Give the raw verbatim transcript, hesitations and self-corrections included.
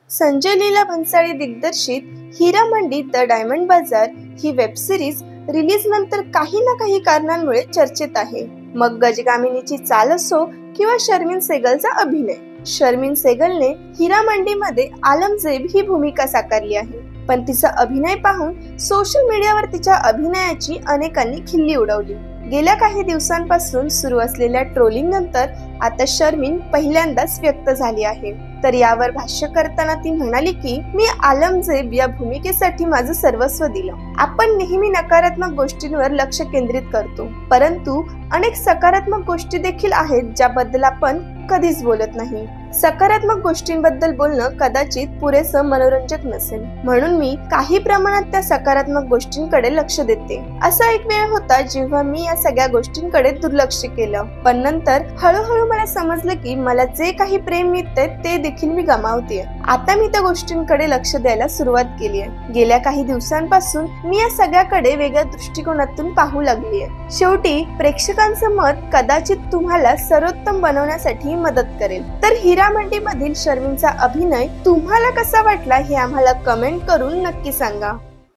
संजय लीला भन्साळी दिग्दर्शित Heeramandi the diamond बाजार ही web series release नंतर काही ना काही कारणांमुळे चर्चेत आहे. मग गजगामिनीची चाल असो किंवा शर्मिन सेगलचा अभिनय. शर्मिन सेगलने हीरामंडीमध्ये आलमजेब ही भूमिका साकारली आहे, पण तिचा अभिनय पाहून सोशल मीडियावर तिच्या अभिनयाची अनेकांनी खिल्ली उडवली. गेल्या काही दिवसांपासून सुरू असलेल्या ट्रोलिंग नंतर आता शर्मिन पहिल्यांदाच व्यक्त झाली आहे. तर यावर भाष्य करताना ती म्हणाली की मी आलमजेब या भूमिकेसाठी माझं सर्वस्व दिलं. आपण नेहमी नकारात्मक गोष्टींवर लक्ष केंद्रित करतो, परंतु अनेक सकारात्मक गोष्टी देखील आहेत ज्याबद्दल आपण कधीच बोलत नाही. सकारात्मक गोष्टींबद्दल बोलणं कदाचित पुरेसं मनोरंजक नसेल, म्हणून मी काही प्रमाणात त्या सकारात्मक गोष्टींकडे लक्ष देते. असा एक वेळ होता जेव्हा मी या सगळ्या गोष्टींकडे दुर्लक्ष केलं, पण नंतर हळूहळू मला समजलं की मला जे काही प्रेम मिळते ते देखील मी गमावते. आता मी त्या गोष्टींकडे लक्ष द्यायला सुरुवात केली आहे. गेल्या काही दिवसांपासून मी या सगळ्याकडे वेगळ्या दृष्टिकोनातून पाहू लागली आहे. शेवटी प्रेक्षकांचं मत कदाचित तुम्हाला सर्वोत्तम बनवण्यासाठी मदत करेल. तर हीरामंडी मधील शर्मिनचा अभिनय तुम्हाला कसा वाटला हे आम्हाला कमेंट करून नक्की सांगा.